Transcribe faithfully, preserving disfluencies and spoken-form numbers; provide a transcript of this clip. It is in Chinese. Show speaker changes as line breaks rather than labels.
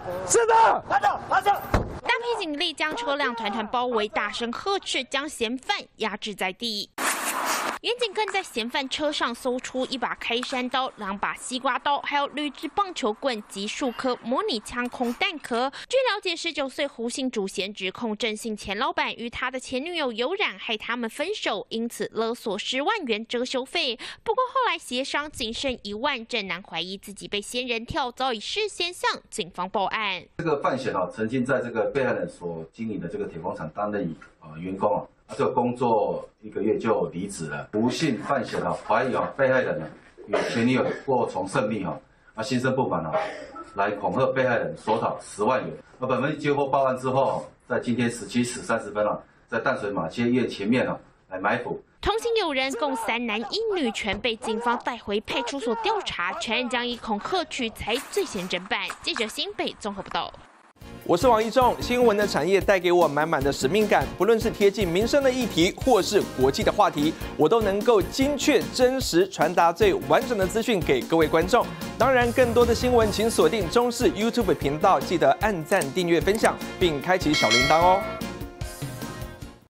是的，
拿走，拿走。
大批警力将车辆团团包围，大声呵斥，将嫌犯压制在地。远警更在嫌犯车上搜出一把开山刀、两把西瓜刀，还有铝制棒球棍及数颗模拟枪空弹壳。据了解，十九岁胡姓主嫌指控郑姓前老板与他的前女友有染，害他们分手，因此勒索十万元遮羞费。不过后来协商仅剩一万，郑男怀疑自己被仙人跳，早已事先向警方报案。
这个范闲啊，曾经在这个被害人所经营的这个铁工厂担任啊员工啊。 这个工作一个月就离职了。不幸范闲啊，怀疑啊被害人啊与前女友过从甚密啊，啊心生不满啊，来恐吓被害人索讨十万元。那本人接获报案之后，在今天十七时三十分啊，在淡水马街院前面啊来埋伏。
同行友人共三男一女全被警方带回派出所调查，全案将以恐吓取材罪嫌侦办。记者新北综合报道。
我是王一仲，新闻的产业带给我满满的使命感，不论是贴近民生的议题，或是国际的话题，我都能够精确、真实传达最完整的资讯给各位观众。当然，更多的新闻请锁定中视 YouTube 频道，记得按赞、订阅、分享，并开启小铃铛哦。